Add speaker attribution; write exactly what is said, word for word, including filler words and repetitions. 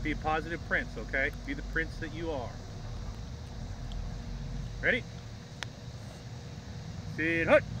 Speaker 1: Be a positive prince, okay? Be the prince that you are. Ready? Sit, hut.